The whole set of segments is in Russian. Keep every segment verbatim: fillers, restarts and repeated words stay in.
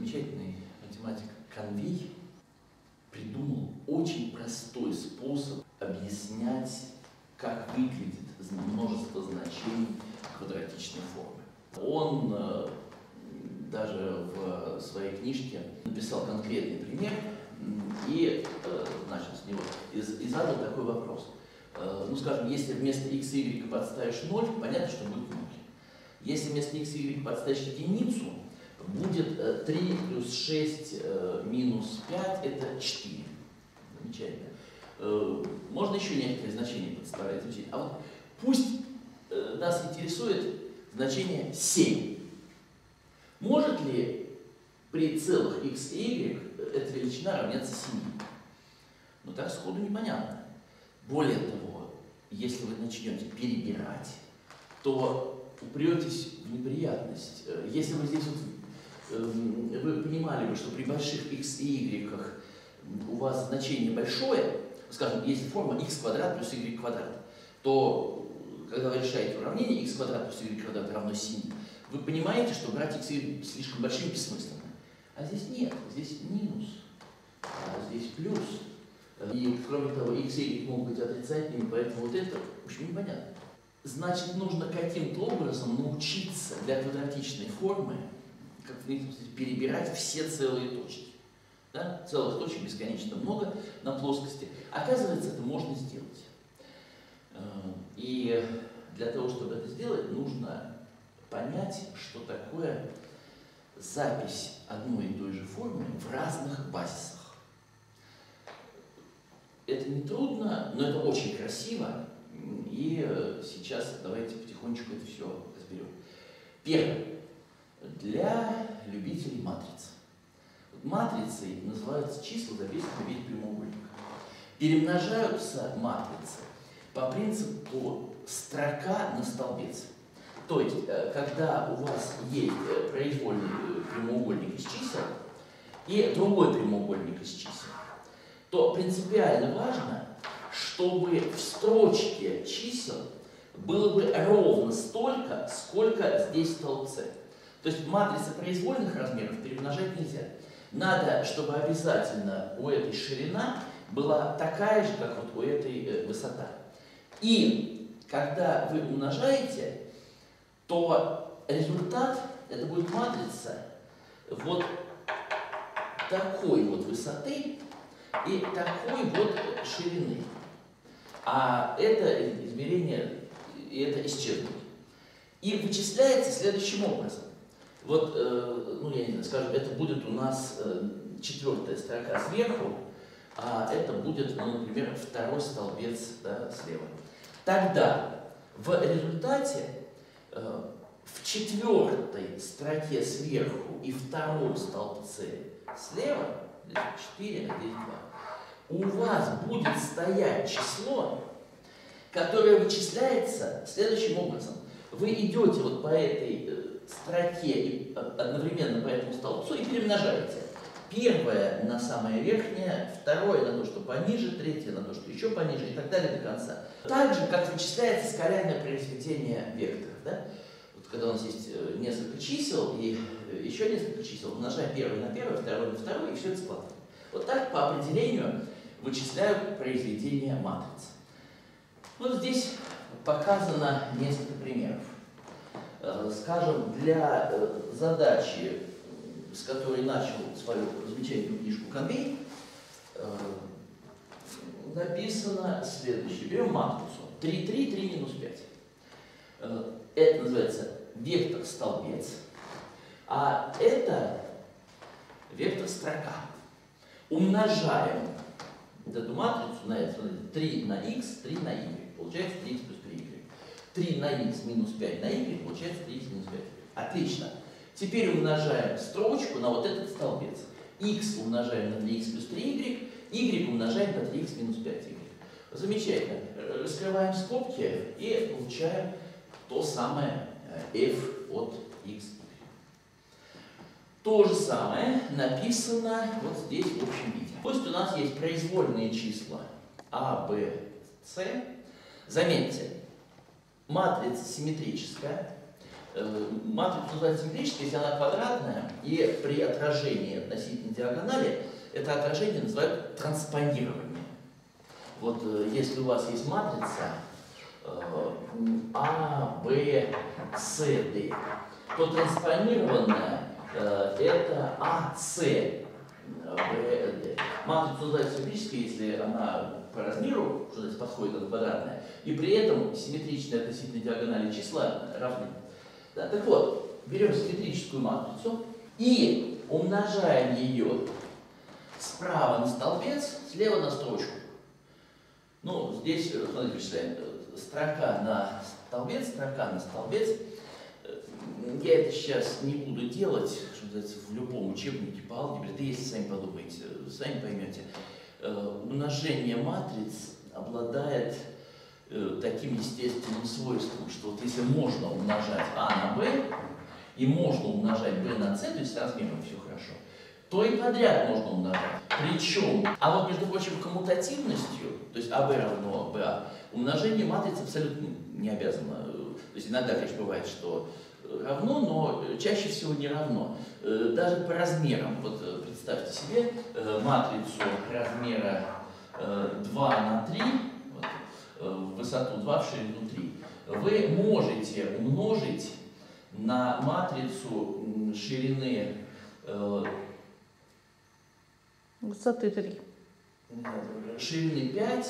замечательный математик Конвей придумал очень простой способ объяснять, как выглядит множество значений квадратичной формы. Он э, даже в своей книжке написал конкретный пример и э, начал с него и, и задал такой вопрос. Э, ну, скажем, если вместо x и y подставишь ноль, понятно, что будет ноль. Если вместо x и y подставишь единицу, будет э, три плюс шесть э, минус пять, это четыре. Замечательно. Э, можно еще некоторые значения подставлять. А вот пусть э, нас интересует значение семь. Может ли при целых x и y эта величина равняться семи? Ну так сходу непонятно. Более того, если вы начнете перебирать, то упретесь в неприятность. Если вы здесь вот, э, вы понимали бы, что при больших x и y у вас значение большое, скажем, если форма x квадрат плюс y квадрат, то когда вы решаете уравнение x квадрат плюс y квадрат равно семи, вы понимаете, что брать x и y слишком большим бессмысленно. А здесь нет, здесь минус, а здесь плюс. И кроме того, x и y могут быть отрицательными, поэтому вот это, в общем, непонятно. Значит, нужно каким-то образом научиться для квадратичной формы, как в некотором смысле, перебирать все целые точки. Да? Целых точек бесконечно много на плоскости. Оказывается, это можно сделать. И для того, чтобы это сделать, нужно понять, что такое запись одной и той же формы в разных базисах. Это не трудно, но это очень красиво. И сейчас давайте потихонечку это все разберем. Первое. Для любителей матриц. Матрицей называются числа, записанные в виде прямоугольника. Перемножаются матрицы по принципу строка на столбец. То есть, когда у вас есть произвольный прямоугольник из чисел и другой прямоугольник из чисел, то принципиально важно, чтобы в строчке чисел было бы ровно столько, сколько здесь в столбце. То есть матрицы произвольных размеров перемножать нельзя. Надо, чтобы обязательно у этой ширина была такая же, как вот у этой высота. И когда вы умножаете, то результат, это будет матрица вот такой вот высоты и такой вот ширины. А это измерение, и это исчезнут. И вычисляется следующим образом. Вот, э, ну я не знаю, скажем, это будет у нас э, четвертая строка сверху, а это будет, ну, например, второй столбец, да, слева. Тогда в результате э, в четвертой строке сверху и втором столбце слева, здесь четыре, а здесь два, у вас будет стоять число, которое вычисляется следующим образом. Вы идете вот по этой э, строке и одновременно по этому столбцу и перемножаете. Первое на самое верхнее, второе на то, что пониже, третье на то, что еще пониже и так далее до конца. Так же, как вычисляется скалярное произведение векторов. Да? Вот когда у нас есть несколько чисел и еще несколько чисел, умножаем первое на первое, второе на второе, и все это складываем. Вот так по определению вычисляют произведение матриц. Вот здесь показано несколько примеров. Скажем, для задачи, с которой начал свою замечательную книжку Конвей, написано следующее. Берем матрицу три, три, три минус пять. Это называется вектор-столбец, а это вектор-строка. Умножаем эту матрицу на это, три на x, три на y. Получается три икс плюс три игрек. три на x минус пять на y, получается три икс минус пять. Отлично. Теперь умножаем строчку на вот этот столбец. X умножаем на три икс плюс три игрек, y умножаем на три икс минус пять игрек. Замечательно. Раскрываем скобки и получаем то самое f от x. То же самое написано вот здесь в общем виде. Пусть у нас есть произвольные числа а, b, c. Заметьте, матрица симметрическая. Матрица называется симметрической, если она квадратная, и при отражении относительно диагонали это отражение называют транспонирование. Вот если у вас есть матрица А, Б, С, Д, то транспонированная это А, С, Б, Д. Матрица называется симметрической, если она по размеру, что здесь подходит, она квадратная, и при этом симметричные относительно диагонали числа равны. Да, так вот, берем симметрическую матрицу и умножаем ее справа на столбец, слева на строчку. Ну, здесь, смотрите, вычисляем, строка на столбец, строка на столбец. Я это сейчас не буду делать, что называется, в любом учебнике по алгебре, да если сами подумаете, сами поймете. Умножение матриц обладает таким естественным свойством, что вот если можно умножать А на Б и можно умножать Б на С, то есть с размером все хорошо, то и подряд можно умножать. Причем, а вот между прочим, коммутативностью, то есть АБ равно БА, умножение матриц абсолютно не обязано. То есть иногда, конечно, бывает, что равно, но чаще всего не равно. Даже по размерам, вот представьте себе матрицу размера два на три, в высоту два, в ширину три, вы можете умножить на матрицу ширины э, высоты три. Ширины пять,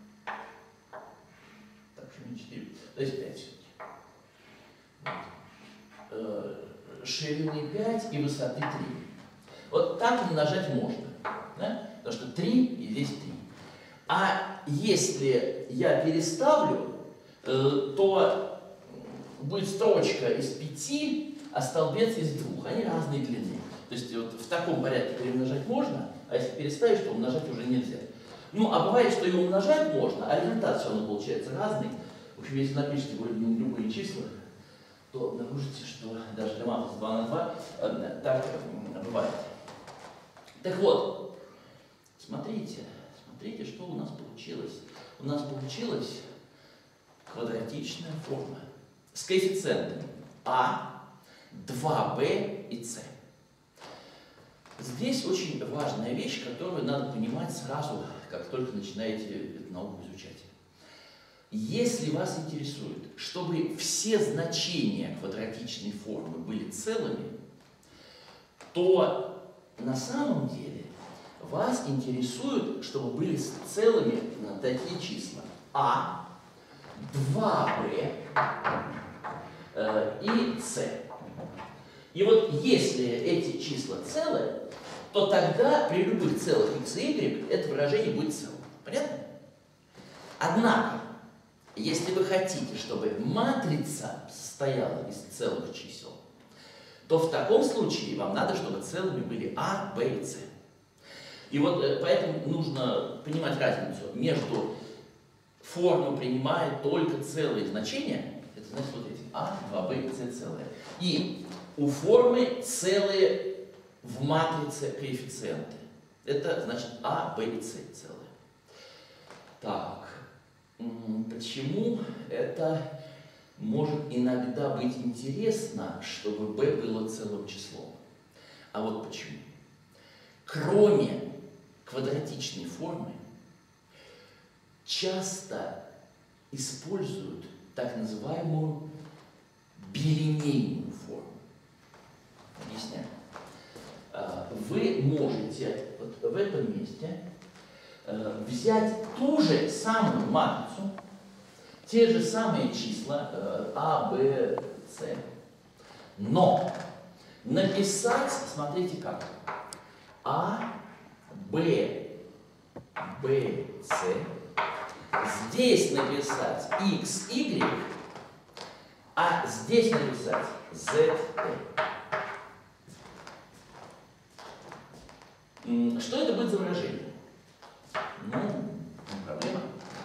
так, ширины четыре, то есть пять все-таки. Э, ширины пять и высоты три. Вот так умножать можно, да? Потому что три и здесь три. А если я переставлю, то будет строчка из пяти, а столбец из двух. Они разной длины. То есть вот в таком порядке перемножать можно, а если переставишь, то умножать уже нельзя. Ну, а бывает, что и умножать можно, а результат все равно получается разный. В общем, если напишите любые числа, то обнаружите, что даже для матрицы два на два так бывает. Так вот, смотрите. Смотрите, что у нас получилось. У нас получилась квадратичная форма с коэффициентами А, два бэ и С. Здесь очень важная вещь, которую надо понимать сразу, как только начинаете эту науку изучать. Если вас интересует, чтобы все значения квадратичной формы были целыми, то на самом деле вас интересует, чтобы были целыми такие числа А, два бэ э, и С. И вот если эти числа целые, то тогда при любых целых x и y это выражение будет целым. Понятно? Однако, если вы хотите, чтобы матрица состояла из целых чисел, то в таком случае вам надо, чтобы целыми были А, Б и С. И вот поэтому нужно понимать разницу между форма принимает только целые значения, это значит вот эти А, два бэ и С целые, и у формы целые в матрице коэффициенты. Это значит А, Б и С целые. Так, почему это может иногда быть интересно, чтобы b было целым числом? А вот почему. Кроме квадратичной формы, часто используют так называемую билинейную форму. Объясняю. Вы можете вот в этом месте взять ту же самую матрицу, те же самые числа А, Б, С, но написать, смотрите как, А, Б, Б, С, здесь написать X, Y, а здесь написать Z, T. Что это будет за выражение? Ну, не проблема.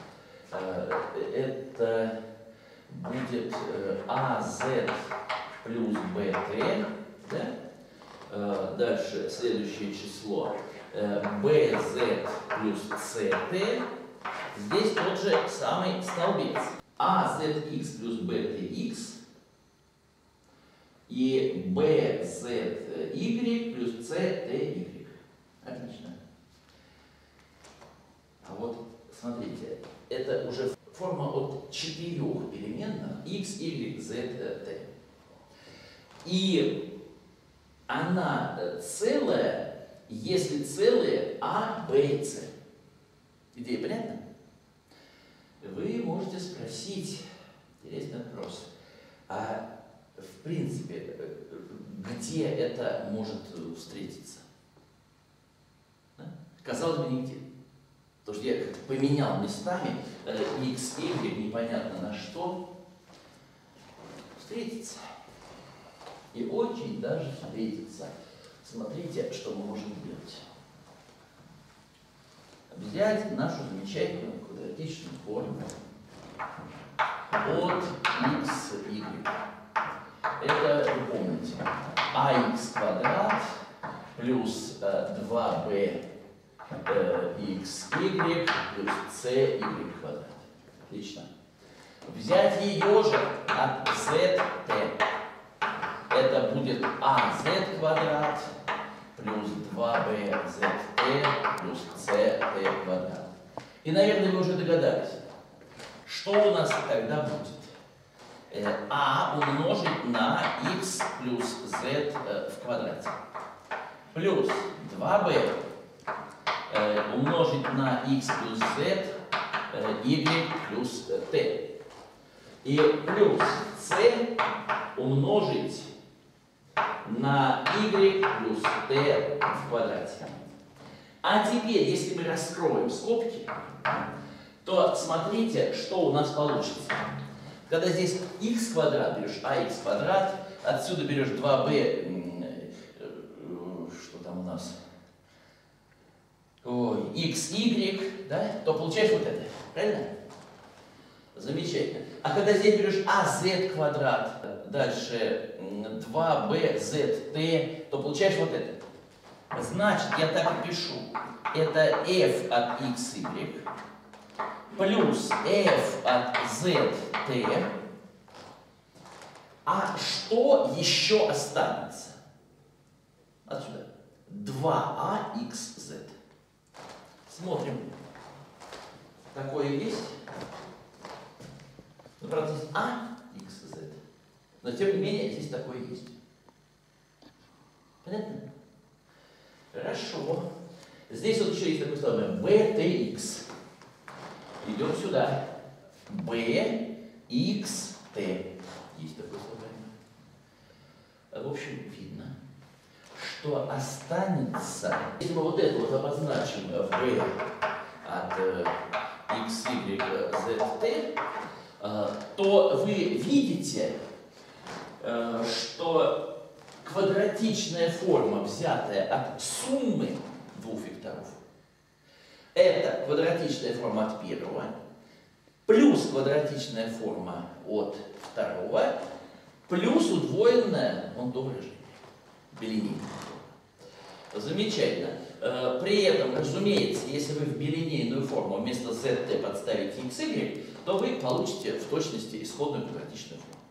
Это будет а зет плюс бэ тэ, да? Дальше следующее число бэ зет плюс цэ тэ. Здесь тот же самый столбец. а зет икс плюс бэ тэ икс. и b, z, y плюс c, t, y. Отлично. А вот смотрите, это уже форма от четырех переменных x, y, z, t. И она целая, если целые а, b и c. Идея понятна? Вы можете спросить, интересный вопрос, а в принципе, где это может встретиться? Да? Казалось бы, нигде. Потому что я поменял местами x, y, непонятно на что, встретится. И очень даже встретится. Смотрите, что мы можем делать. Взять нашу замечательную квадратичную форму от x, y. Это, вы помните, ax квадрат плюс два b xy плюс cy квадрат. Отлично. Взять ее же от zt. Это будет az квадрат плюс два b zt плюс ct квадрат. И, наверное, вы уже догадались, что у нас тогда будет. А умножить на x плюс z в квадрате. Плюс два b умножить на x плюс z, y плюс t. И плюс c умножить на y плюс t в квадрате. А теперь, если мы раскроем скобки, то смотрите, что у нас получится. Когда здесь x квадрат берешь, ax квадрат, отсюда берешь два b, что там у нас, ой, xy, да, то получаешь вот это, правильно? Замечательно. А когда здесь берешь az квадрат, дальше два b zt, то получаешь вот это. Значит, я так и пишу. Это f от xy плюс f от zt. А что еще останется? Отсюда. два а xz. Смотрим. Такое есть? Ну, правда, здесь а xz. Но, тем не менее, здесь такое есть. Понятно? Хорошо. Здесь вот еще есть такое слово btx. Идем сюда. bxt. Есть такое слово. В общем, видно, что останется, если мы вот это вот обозначим b от xy zt, то вы видите, что квадратичная форма, взятая от суммы двух векторов, это квадратичная форма от первого, плюс квадратичная форма от второго, плюс удвоенная, вон то выражение, билинейная. Замечательно. При этом, разумеется, если вы в билинейную форму вместо zt подставите xy, то вы получите в точности исходную квадратичную форму.